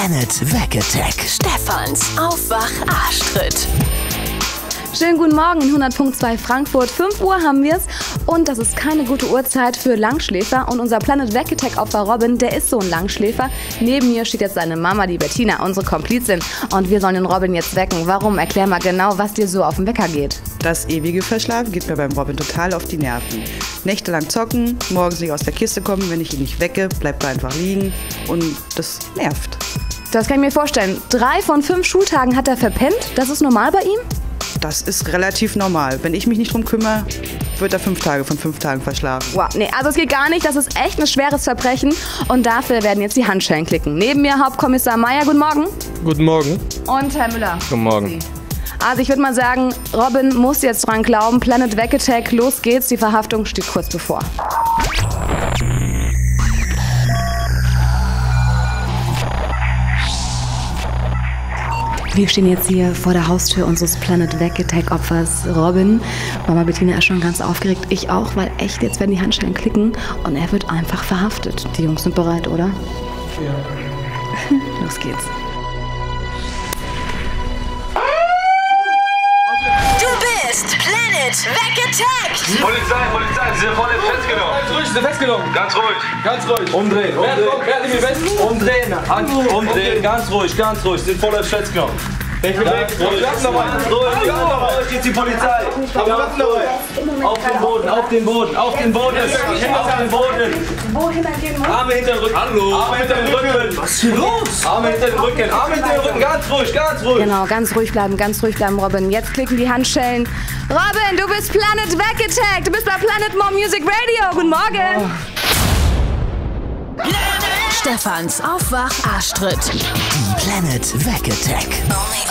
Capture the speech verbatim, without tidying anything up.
Planet Weg Attack. Stefans Aufwach-Arschtritt. Schönen guten Morgen in hundert Punkt zwei Frankfurt. fünf Uhr haben wir's und das ist keine gute Uhrzeit für Langschläfer. Und unser Planet Weg Attack Opfer Robin, der ist so ein Langschläfer. Neben mir steht jetzt seine Mama, die Bettina, unsere Komplizin. Und wir sollen den Robin jetzt wecken. Warum? Erklär mal genau, was dir so auf den Wecker geht. Das ewige Verschlafen geht mir beim Robin total auf die Nerven. Nächtelang zocken, morgens nicht aus der Kiste kommen, wenn ich ihn nicht wecke, bleibt er einfach liegen und das nervt. Das kann ich mir vorstellen. Drei von fünf Schultagen hat er verpennt. Das ist normal bei ihm? Das ist relativ normal. Wenn ich mich nicht drum kümmere, wird er fünf Tage von fünf Tagen verschlafen. Wow, nee, also es geht gar nicht. Das ist echt ein schweres Verbrechen. Und dafür werden jetzt die Handschellen klicken. Neben mir Hauptkommissar Meier, guten Morgen. Guten Morgen. Und Herr Müller. Guten Morgen. Also ich würde mal sagen, Robin muss jetzt dran glauben. Planet Weg Attack, los geht's. Die Verhaftung steht kurz bevor. Wir stehen jetzt hier vor der Haustür unseres Planet Weg Attack Opfers Robin. Mama Bettina ist schon ganz aufgeregt, ich auch, weil echt, jetzt werden die Handschellen klicken und er wird einfach verhaftet. Die Jungs sind bereit, oder? Ja. Los geht's. Du bist Planet Weg Attack. Polizei, Polizei, Sie sind voll festgenommen. Ganz ruhig, Sie sind festgenommen. Ganz ruhig. Ganz ruhig. Umdrehen, Wer, umdrehen. wer hat die West? Umdrehen, Hand, umdrehen, ganz ruhig, ganz ruhig. Sie sind voll festgenommen. Ich bin weg. Ganz ruhig, ganz ruhig, ganz ruhig, die Polizei. Auf den Boden, auf den Boden, auf den Boden, auf den Boden. Wohin dann gehen muss? Arme hinter den Rücken. Hallo. Arme hinter den Rücken. Was ist hier los? Arme hinter den Rücken, Arme hinter den Rücken, ganz ruhig, ganz ruhig. Genau, ganz ruhig bleiben, ganz ruhig bleiben, Robin. Jetzt klicken die Handschellen. Robin, du bist Planet Weg Attack. Du bist bei Planet More Music Radio. Guten Morgen. Stefans Aufwach-Arschtritt. Die Planet Weg Attack. Only